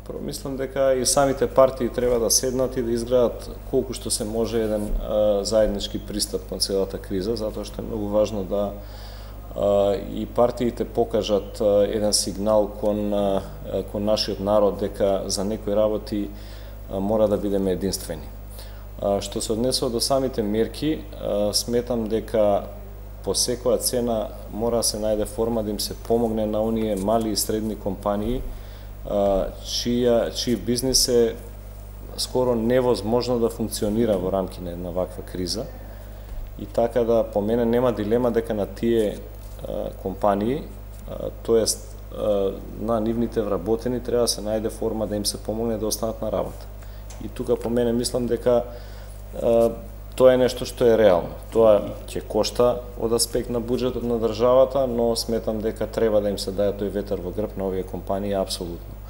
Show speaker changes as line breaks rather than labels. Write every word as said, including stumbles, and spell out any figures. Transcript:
Прво мислам дека и самите партии треба да седнат и да изградат колку што се може еден а, заеднички пристап кон целата криза, затоа што е многу важно да а, и партиите покажат а, еден сигнал кон а, кон нашиот народ дека за некои работи а, мора да бидеме единствени. А, што се однесува до самите мерки, а, сметам дека по секоја цена мора да се најде форма да им се помогне на оние мали и средни компании чија чиј бизнис е скоро невозможно да функционира во рамки на една ваква криза. И така да по мене нема дилема дека на тие а, компании, тоест на нивните вработени треба да се најде форма да им се помогне да останат на работа. И тука по мене мислам дека а, тоа е нешто што е реално. Тоа ќе кошта од аспект на буџетот на државата, но сметам дека треба да им се даде тој ветер во грб на овие компании апсолутно.